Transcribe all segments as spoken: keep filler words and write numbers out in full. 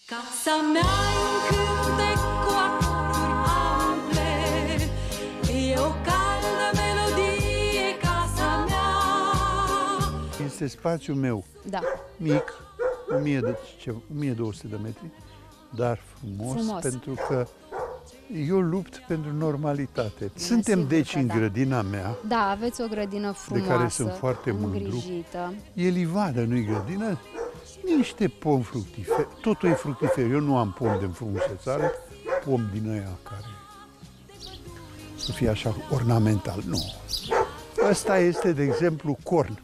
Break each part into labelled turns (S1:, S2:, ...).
S1: Casa mea e un cântec cu acorduri ample, e o caldă melodie, casa mea.
S2: Este spațiul meu,
S3: Da.
S2: mic, o mie de, ce, o mie două sute de metri, dar frumos,
S3: Frumos.
S2: pentru că eu lupt pentru normalitate. Suntem
S3: sigur
S2: deci
S3: că
S2: în
S3: da.
S2: grădina mea,
S3: Da, aveți o grădină frumoasă,
S2: care sunt foarte mândru.
S3: îngrijită.
S2: e livadă, nu-i grădină, niște pom fructiferi, totul e fructifer. Eu nu am pom de înfrumusețare, pom din aia care să fie așa ornamental, nu. Ăsta este, de exemplu, corn.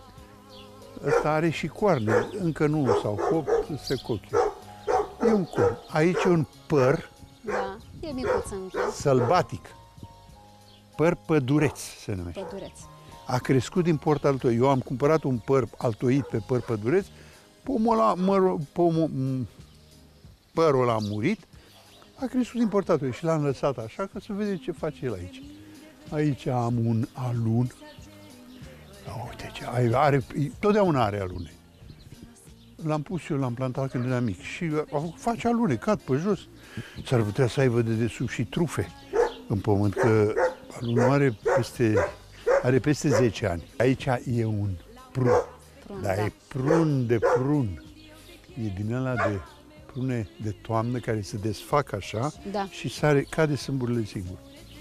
S2: Ăsta are și coarne, încă nu s-au copt, se cochie. E un corn. Aici e un păr
S3: Da, e micuț încă,
S2: sălbatic. Păr pădureț se numește.
S3: pădureț.
S2: A crescut din port altoit. Eu am cumpărat un păr altoit pe păr pădureț, pomul ăla, măr, pomul, m, părul ăla a murit, a crescut din port altoit și l-am lăsat așa ca să vedeți ce face el aici. Aici am un alun. Da, uite ce are, are, totdeauna are alune. L-am pus eu, l-am plantat când eram mic și face alune, cad pe jos. S-ar putea să aibă de desubt și trufe în pământ, că alunul are peste, are peste zece ani. Aici e un prun,
S3: Prun,
S2: dar
S3: da.
S2: e prun de prun. E din ăla de prune de toamnă care se desfac așa
S3: Da.
S2: și sare, cade sâmburile singur.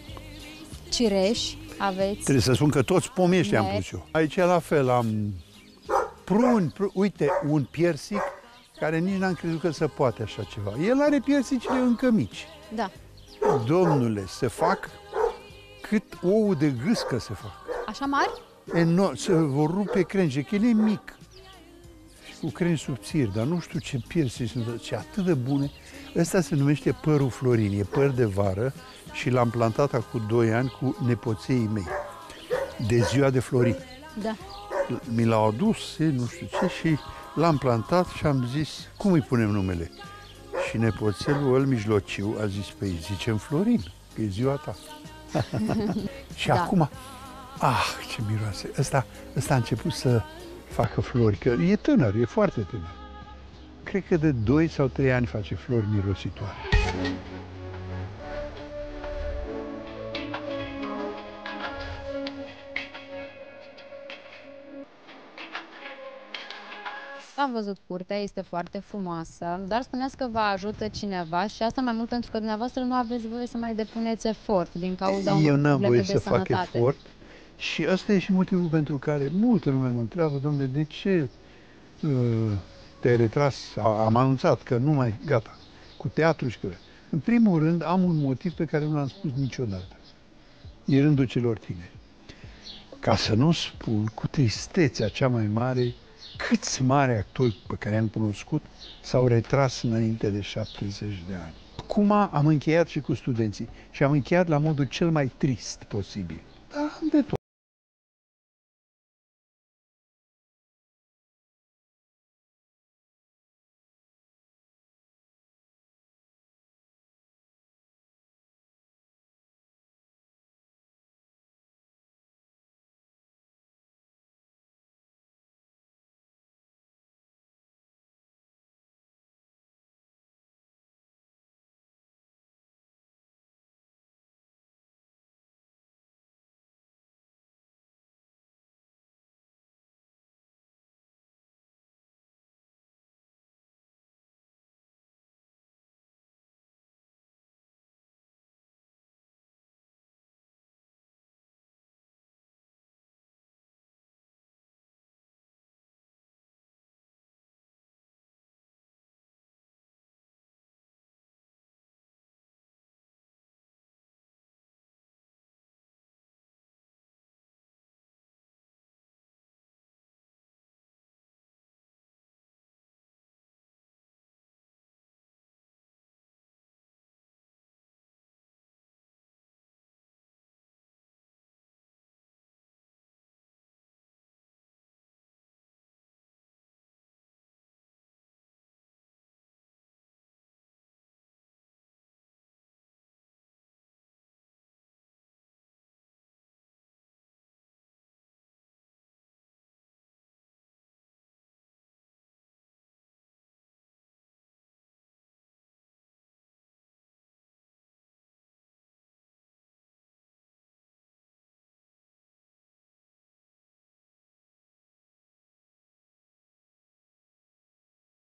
S3: Cireși aveți.
S2: Trebuie să spun că toți pomii ăștia am
S3: Mer.
S2: pus eu. Aici la fel am prun, prun, uite, un piersic care nici n-am crezut că se poate așa ceva. El are piersicile încă mici.
S3: Da,
S2: Domnule, se fac cât ou de gâscă se fac.
S3: așa mari?
S2: Enorm, se vor rupe crenge, că el e mic. Și cu crengi subțiri, dar nu știu ce piersici sunt, ce atât de bune. Ăsta se numește părul Florin, e păr de vară și l-am plantat acum doi ani cu nepoței mei, de ziua de Florin.
S3: Da.
S2: Mi l-au adus, e, nu știu ce, și l-am plantat și am zis, cum îi punem numele? Și nepoțelul ăl mijlociu a zis, păi zicem Florin, că e ziua ta. Și
S3: Da.
S2: acum, ah, ce miroase! Ăsta, ăsta a început să facă flori, că e tânăr, e foarte tânăr. Cred că de doi sau trei ani face flori mirositoare.
S3: Am văzut curtea, este foarte frumoasă, dar spuneați că vă ajută cineva și asta mai mult pentru că dumneavoastră nu aveți voie să mai depuneți efort din cauza unor
S2: Eu n-am
S3: probleme
S2: voie
S3: de
S2: să fac
S3: sănătate.
S2: efort și ăsta e și motivul pentru care multă lume mă întreabă, domnule, de ce uh, te-ai retras? A- Am anunțat că nu mai, gata, cu teatru și că... În primul rând, am un motiv pe care nu l-am spus niciodată. E rândul celor tineri. Ca să nu spun cu tristețea cea mai mare, câți mari actori pe care am cunoscut s-au retras înainte de șaptezeci de ani. Acum am încheiat și cu studenții și am încheiat la modul cel mai trist posibil. Dar am de tot.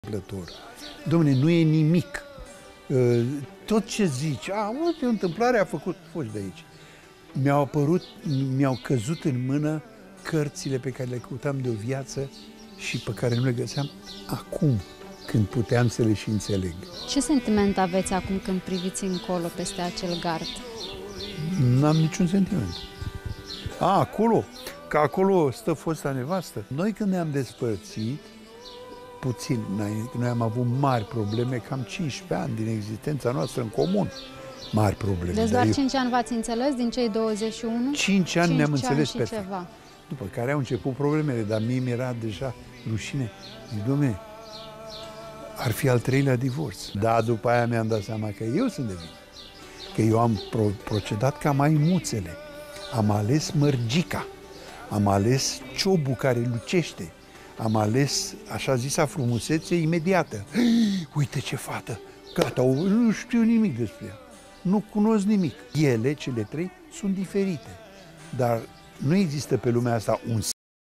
S2: întâmplător. Dom'le, nu e nimic. Tot ce zici, a, uite, o întâmplare a făcut, foși de aici. Mi-au apărut, mi-au căzut în mână cărțile pe care le căutam de o viață și pe care nu le găseam acum, când puteam să le și înțeleg.
S3: Ce sentiment aveți acum când priviți încolo peste acel gard?
S2: N-am niciun sentiment. A, acolo, că acolo stă fosta nevastă. Noi când ne-am despărțit, puțin, noi, noi am avut mari probleme, cam cincisprezece ani din existența noastră în comun. Mari probleme.
S3: Deci doar cinci ani v-ați înțeles din cei douăzeci și unu?
S2: cinci ani ne-am înțeles
S3: pe ceva.
S2: După care au început problemele, dar mie mi-era deja rușine. Zic, dom'le, ar fi al treilea divorț. Da, după aia mi-am dat seama că eu sunt de vină. Că eu am pro procedat ca maimuțele. Am ales mărgica. Am ales ciobul care lucește. Am ales așa zisa frumusețe imediată. Uite ce fată! Gata, nu știu nimic despre ea. Nu cunosc nimic. Ele, cele trei, sunt diferite. Dar nu există pe lumea asta un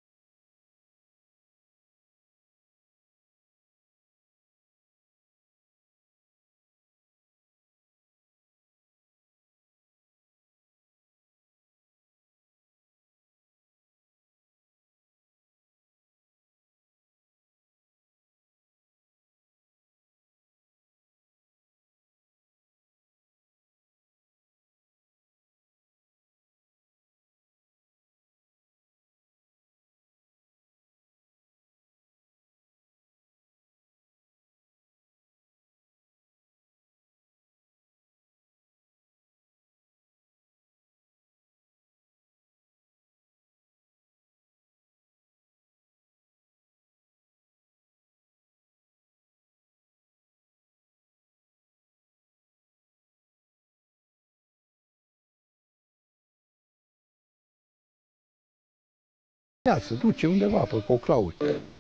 S2: Ia, se duce undeva pe Coclauri.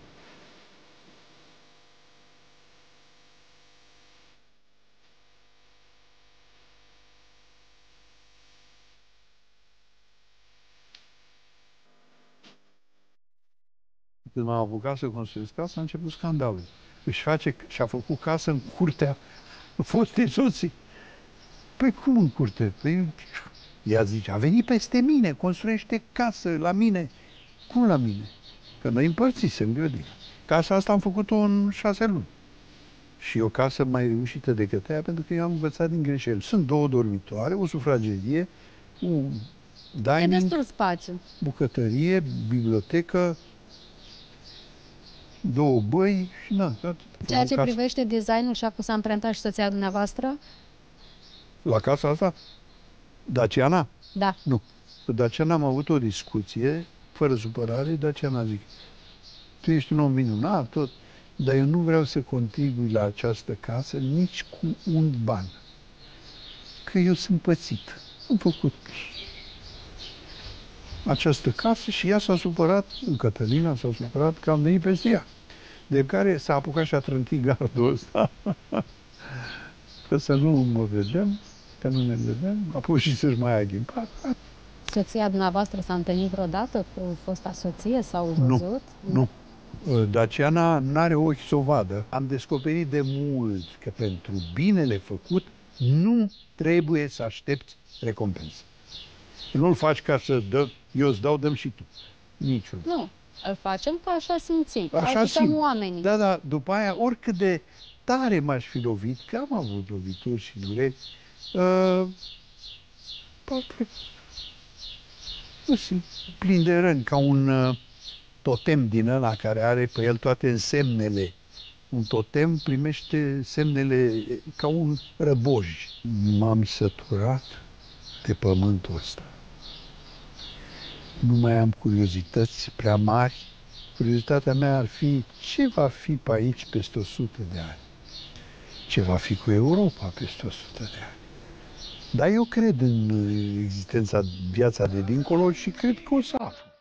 S2: Când m-am apucat să construiesc casa, a început scandalul. Își face și-a făcut casă în curtea fostei soții. Păi cum în curte? Păi, ea zice, a venit peste mine, construiește casă la mine. Cum la mine? Că noi împărțisem grădina. Casa asta am făcut-o în șase luni. Și e o casă mai reușită decât aia, pentru că eu am învățat din greșeli. Sunt două dormitoare, o sufragerie, un dining,
S3: e destul spațiu.
S2: Bucătărie, bibliotecă, două băi și na.
S3: Ceea ce privește designul și a pus amprenta și soția dumneavoastră?
S2: La casa asta? Daciana?
S3: Da.
S2: Nu. Cu Daciana am avut o discuție, fără supărare, Daciana zic, tu ești un om minunat, tot, dar eu nu vreau să contribui la această casă nici cu un ban. Că eu sunt pățit. Am făcut această casă și ea s-a supărat, Cătălina s-a supărat că am venit peste ea. De care s-a apucat și a trântit gardul ăsta. Că să nu mă vedem, că nu ne vedem, apoi și să-și mai aghimpat.
S3: Soția dumneavoastră s-a întâlnit vreodată cu fosta soție? S-au văzut?
S2: Nu, nu. Daciana n-are ochi să o vadă. Am descoperit de mult că pentru binele făcut nu trebuie să aștepți recompensă. Nu-l faci ca să dă, eu îți dau, dăm și tu. Niciun.
S3: Nu, îl facem ca așa simțim.
S2: Așa simt.
S3: Oamenii.
S2: Da, da, după aia, oricât de tare m-aș fi lovit, că am avut lovituri și dureri, uh, parcă nu sunt plin de răni, ca un uh, totem din ăla care are pe el toate însemnele. Un totem primește semnele ca un răboj. M-am săturat de pământul ăsta. Nu mai am curiozități prea mari. Curiozitatea mea ar fi ce va fi pe aici peste o sută de ani. Ce va fi cu Europa peste o sută de ani. Dar eu cred în existența, viața de dincolo și cred că o să aflu.